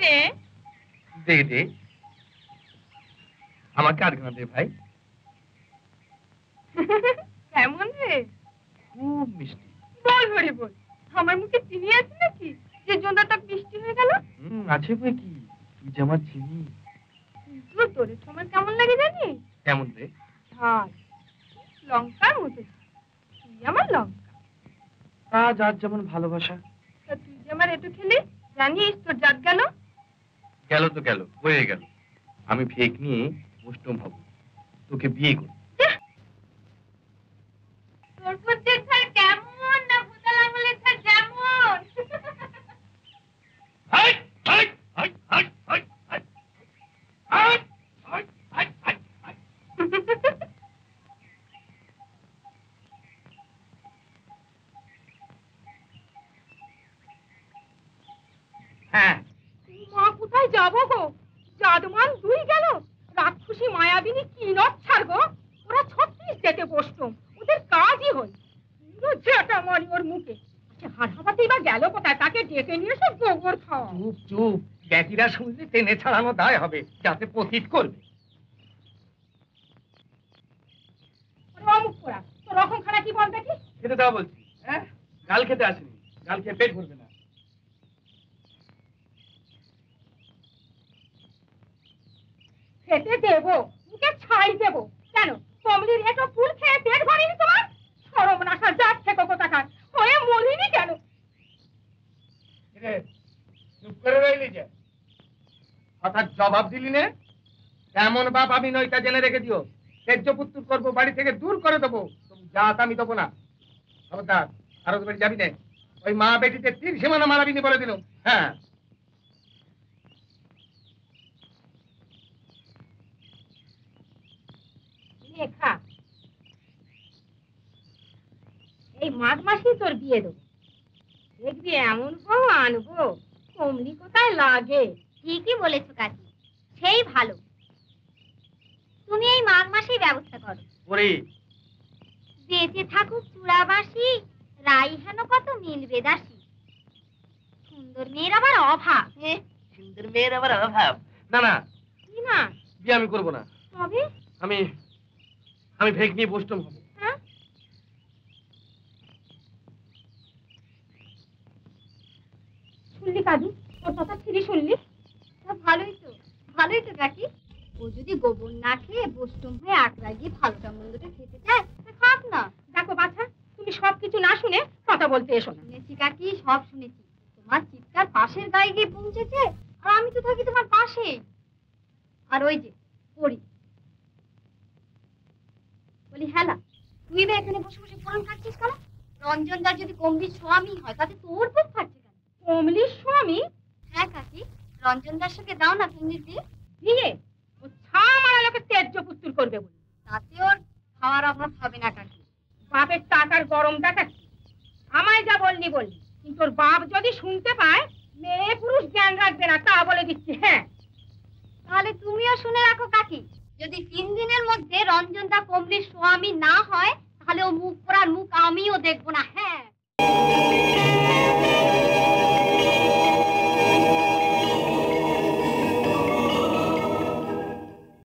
রে? দে দে, আমাকে আধখানা দে ভাই। কেমন রে? খুব মিষ্টি। বল হরি বল, আমার মুখে চিনি আছে নাকি যে জোনাটা মিষ্টি হয়ে গেল? আছে বই কি, তুই যে আমার চিনি। কিন্তু তোর সময় কেমন লাগে জানিস? কেমন রে? ঝাল, লঙ্কার মতো। তুই আমার লঙ্কা। কাজ আজ যেমন ভালোবাসা। তা তুই যে আমার একটু খেলি, জানিস তোর জাত গেল? গেল তো গেল, হয়ে গেল। আমি ফেক নিয়ে অষ্টম হব, তোকে বিয়ে করি। তোর বুদ্ধির ধার কেমন না ভূতাল আঙুলের ধার যেমন। হ্যাঁ, মা কোথায় যাবো গো? জাদমান দুই গেল, রাক্ষসী মায়াবিনী কি নচ্ছার গো। ওরা 36 যেতে বসতো, ওদের কাজই হল যেটা মরি ওর মুখে। আচ্ছা হাড়হাবাতেই বা গেল কোথায়? তাকে ডেকে নিয়ে সব গোবর খাওয়া। চুপ চুপ, জ্ঞাতিরা শুনলে টেনে ছাড়ানো দায় হবে, যাতে পতিত করবে। অমুক করা তোর রকম খানা কি বল দেখি? খেতে দাও বলছি। হ্যাঁ, গাল খেতে আসেনি, গাল খেয়ে পেট ভরবে না। খেতে দেবো, মুখে ছাই দেবো কেন? কমলির এটো ফুল খেয়ে পেট ভরেনি তোমার? সরমনাশা জাত থেকে কোথাকার হয়ে মরিনি কেন? চুপ করে রইলি যে, হঠাৎ জবাব দিলি নে? এমন বাপ আমি নয়টা জেনে রেখে দিও, তেজ্য পুত্র করবো, বাড়ি থেকে দূর করে দেবো। জাত আমি দেবো না, খবরদার। আরো বাড়ি যাবি না, ওই মা বেটিতে তীর সীমানা মারাবিনি বলে দিল। হ্যাঁ, লেখা এই মাঘ মাসেই তোর বিয়ে দেবো। দেখবি এমন বউ আনবো, কমলি কোথায় লাগে। ঠিকই বলেছো কাকি, সেই ভালো। তুমি এই মাঘ মাসেই ব্যবস্থা করো। ওরে বেঁচে থাকুক চূড়াবাসী, রাই হেন কত মিলবে দাসী। সুন্দর মেয়ের আবার অভাব। সুন্দর মেয়ের আবার অভাব? না না, কি না? বিয়ে আমি করবো না। তবে আমি আমি ভেগ নিয়ে বসতাম হবো। হ্যাঁ, শুনলি কাজু, ওর কথা ছিঁড়ি শুনলি? তা ভালোই তো কাকি। ও যদি গোবর না খেয়ে বষ্টম হয়ে আকড়া গিয়ে ভালোটা মন্দটা খেতে চায়, তা খাক না। দেখো বাছা, তুমি সবকিছু না শুনে কথা বলতে এসো না। শুনেছি কাকি, সব শুনেছি। তোমার চিৎকার পাশের গায়ে গিয়ে পৌঁছেছে, আর আমি তো থাকি তোমার পাশে। আর ওই যে পড়ি বলি, হ্যাঁ তুই বা এখানে বসে বসে ফোন কাটছিস কেন? রঞ্জনদার যদি কমলির স্বামী হয়, তাতে তোর বুক ফাটছে কেন? কমলির স্বামী? হ্যাঁ কাকি, রঞ্জনদার সঙ্গে দাও না কমলির বিয়ে। বিয়ে? ও ছামারা লোকে তেজ্য পুত্র করবে বলে। তাতে ওর খাওয়ার অভাব হবে না কাকি। বাপের টাকার গরম দেখাচ্ছি। আমায় যা বললি বললি, কিন্তু ওর বাপ যদি শুনতে পায়, মেয়ে পুরুষ জ্ঞান রাখবে না, তা বলে দিচ্ছি। হ্যাঁ, তাহলে তুমিও শুনে রাখো কাকি, যদি 3 দিনের মধ্যে রঞ্জনদা কমলির স্বামী না হয়, তাহলে ও মুখ পোড়ার মুখ আমিও দেখবো না। হ্যাঁ।